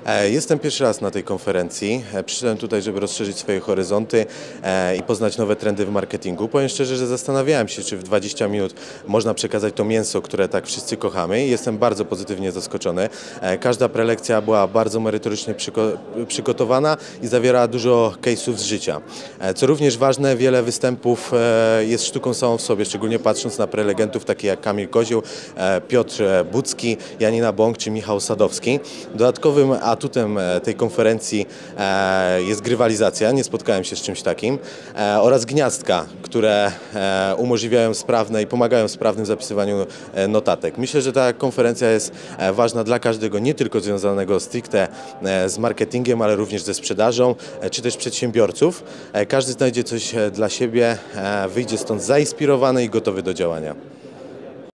Jestem pierwszy raz na tej konferencji. Przyszedłem tutaj, żeby rozszerzyć swoje horyzonty i poznać nowe trendy w marketingu. Powiem szczerze, że zastanawiałem się, czy w 20 minut można przekazać to mięso, które tak wszyscy kochamy. Jestem bardzo pozytywnie zaskoczony. Każda prelekcja była bardzo merytorycznie przygotowana i zawierała dużo case'ów z życia. Co również ważne, wiele występów jest sztuką samą w sobie, szczególnie patrząc na prelegentów takich jak Kamil Kozioł, Piotr Bucki, Janina Bąk czy Michał Sadowski. Dodatkowym atutem tej konferencji jest grywalizacja, nie spotkałem się z czymś takim, oraz gniazdka, które umożliwiają sprawne i pomagają w sprawnym zapisywaniu notatek. Myślę, że ta konferencja jest ważna dla każdego, nie tylko związanego stricte z marketingiem, ale również ze sprzedażą, czy też przedsiębiorców. Każdy znajdzie coś dla siebie, wyjdzie stąd zainspirowany i gotowy do działania.